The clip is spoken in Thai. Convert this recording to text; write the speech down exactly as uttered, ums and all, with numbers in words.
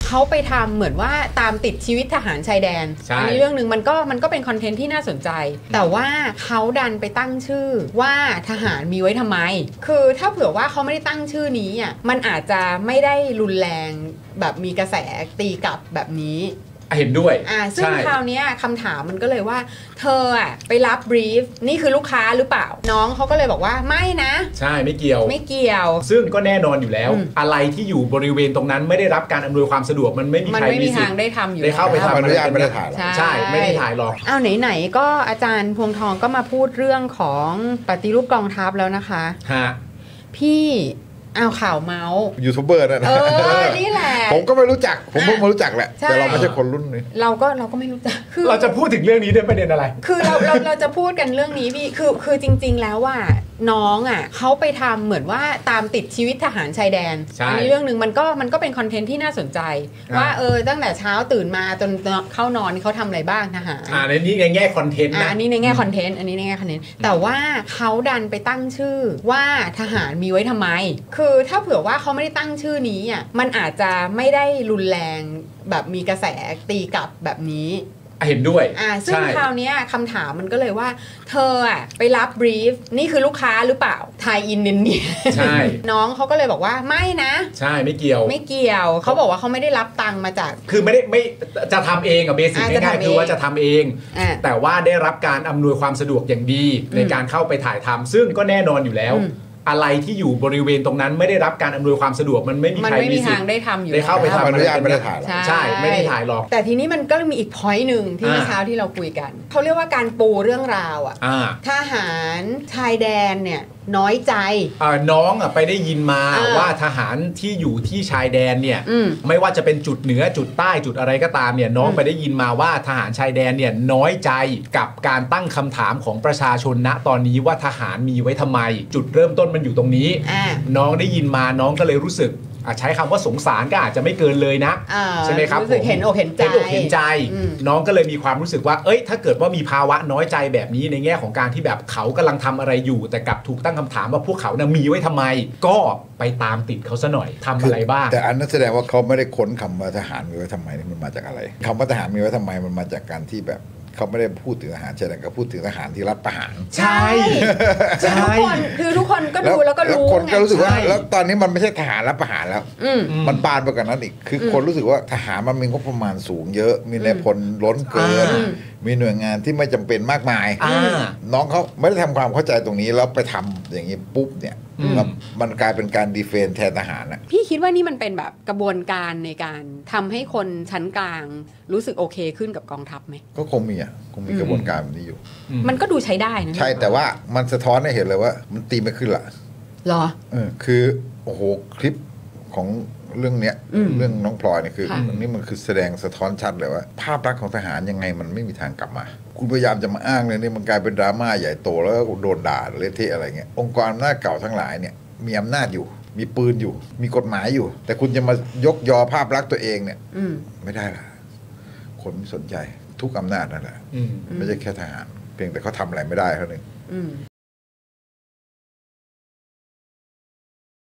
เขาไปทำเหมือนว่าตามติดชีวิตทหารชายแดนอันนี้เรื่องหนึ่งมันก็มันก็เป็นคอนเทนต์ที่น่าสนใจแต่ว่าเขาดันไปตั้งชื่อว่าทหารมีไว้ทำไมคือถ้าเผื่อว่าเขาไม่ได้ตั้งชื่อนี้อ่ะมันอาจจะไม่ได้รุนแรงแบบมีกระแสตีกลับแบบนี้เห็นด้วยอ่าซึ่งคราวนี้คำถามมันก็เลยว่าเธออ่ะไปรับบรีฟนี่คือลูกค้าหรือเปล่าน้องเขาก็เลยบอกว่าไม่นะใช่ไม่เกี่ยวไม่เกี่ยวซึ่งก็แน่นอนอยู่แล้วอะไรที่อยู่บริเวณตรงนั้นไม่ได้รับการอำนวยความสะดวกมันไม่มีใครมีสิทธิ์ได้ทำอยู่ได้เข้าไปทำอนุญาตไม่ได้ถ่ายใช่ไม่ได้ถ่ายหรอกอ้าวไหนๆก็อาจารย์พวงทองก็มาพูดเรื่องของปฏิรูปกองทัพแล้วนะคะฮะพี่เอาข่าวเมาส์ยูทูบเบอร์นั่นเออนี่แหละผมก็ไม่รู้จักผมเพิ่งมารู้จักแหละแต่เราไม่ใช่คนรุ่นนี้เราก็เราก็ไม่รู้จักคือเราจะพูดถึงเรื่องนี้ด้วยประเด็นอะไรคือเราเราเราจะพูดกันเรื่องนี้พี่คือคือจริงๆแล้วว่าน้องอ่ะเขาไปทำเหมือนว่าตามติดชีวิตทหารชายแดนอันนี้เรื่องหนึ่งมันก็มันก็เป็นคอนเทนต์ที่น่าสนใจว่าเออตั้งแต่เช้าตื่นมาจนเข้านอนเขาทำอะไรบ้างทหารอ่าในนี้ในแง่คอนเทนต์นะอันนี้ในแง่คอนเทนต์อันนี้ในแง่คอนเทนต์แต่ว่าเขาดันไปตั้งชื่อว่าทหารมีไว้ทำไมคือถ้าเผื่อว่าเขาไม่ได้ตั้งชื่อนี้อ่ะมันอาจจะไม่ได้รุนแรงแบบมีกระแสตีกลับแบบนี้เห็นด้วยอ่าซึ่งคราวนี้คำถามมันก็เลยว่าเธออ่ะไปรับบรีฟนี่คือลูกค้าหรือเปล่าไทยอินเนียใช่น้องเขาก็เลยบอกว่าไม่นะใช่ไม่เกี่ยวไม่เกี่ยวเขาบอกว่าเขาไม่ได้รับตังค์มาจากคือไม่ได้ไม่จะทำเองอะเบสิกง่ายๆคือว่าจะทำเองแต่ว่าได้รับการอำนวยความสะดวกอย่างดีในการเข้าไปถ่ายทำซึ่งก็แน่นอนอยู่แล้วอะไรที่อยู่บริเวณตรงนั้นไม่ได้รับการอำนวยความสะดวกมันไม่มีใครมีสิทธิ์ได้ทำอยู่ได้เข้าไปทำอนุญาตไม่ได้ถ่ายใช่ไม่ได้ถ่ายหรอกแต่ทีนี้มันก็มีอีกพอยต์หนึ่งที่เมื่อเช้าที่เราคุยกันเขาเรียกว่าการปูเรื่องราวอ่ะทหารชายแดนเนี่ยน้อยใจน้องอ่ะไปได้ยินมาว่าทหารที่อยู่ที่ชายแดนเนี่ยไม่ว่าจะเป็นจุดเหนือจุดใต้จุดอะไรก็ตามเนี่ยน้องไปได้ยินมาว่าทหารชายแดนเนี่ยน้อยใจกับการตั้งคำถามของประชาชนณตอนนี้ว่าทหารมีไว้ทำไมจุดเริ่มต้นมันอยู่ตรงนี้น้องได้ยินมาน้องก็เลยรู้สึกใช้คำว่าสงสารก็อาจจะไม่เกินเลยนะใช่ไหมครับรู้สึกเห็นอกเห็นใจเห็นอกเห็นใจน้องก็เลยมีความรู้สึกว่าเอ้ยถ้าเกิดว่ามีภาวะน้อยใจแบบนี้ในแง่ของการที่แบบเขากำลังทำอะไรอยู่แต่กลับถูกตั้งคำถามว่าพวกเขาเนี่ยมีไว้ทำไมก็ไปตามติดเขาซะหน่อยทำอะไรบ้างแต่อันนั้นแสดงว่าเขาไม่ได้ค้นคำว่าทหารมีไว้ทำไมนี่มันมาจากอะไรคำว่าทหารมีไว้ทำไมมันมาจากการที่แบบเขาไม่ได้พูดถึงทหารชายแดนเขาพูดถึงทหารที่รัฐประหารใช่ใช่คือทุกคนก็ดูแล้วก็รู้คนก็รู้สึกว่าแล้วตอนนี้มันไม่ใช่ทหารรัฐประหารแล้วมันบานไปกว่านั้นอีกคือคนรู้สึกว่าทหารมันมีงบประมาณสูงเยอะมีนายพลล้นเกินมีหน่วยงานที่ไม่จำเป็นมากมายน้องเขาไม่ได้ทำความเข้าใจตรงนี้แล้วไปทำอย่างนี้ปุ๊บเนี่ยมันกลายเป็นการดีเฟนแทนทหารนะพี่คิดว่านี่มันเป็นแบบกระบวนการในการทำให้คนชั้นกลางรู้สึกโอเคขึ้นกับกองทัพไหมก็คงมีอ่ะคงมีกระบวนการแบบนี้อยู่มันก็ดูใช้ได้นะใช่แต่ว่ามันสะท้อนให้เห็นเลยว่ามันตีไม่ขึ้นละหรอเออคือโอ้โหคลิปของเรื่องเนี้ยเรื่องน้องพลอยเนี่ยคืออันนี้มันคือแสดงสะท้อนชัดเลยว่าภาพลักษณ์ของทหารยังไงมันไม่มีทางกลับมาคุณพยายามจะมาอ้างเลยนี่มันกลายเป็นดราม่าใหญ่โตแล้วก็โดนด่าเละเทะอะไรเงี้ยองค์กรอำนาจเก่าทั้งหลายเนี่ยมีอำนาจอยู่มีปืนอยู่มีกฎหมายอยู่แต่คุณจะมายกยอภาพลักษณ์ตัวเองเนี่ยไม่ได้ละคนไม่สนใจทุกอำนาจนั่นแหละไม่ใช่แค่ทหารเพียงแต่เขาทำอะไรไม่ได้เท่านั้น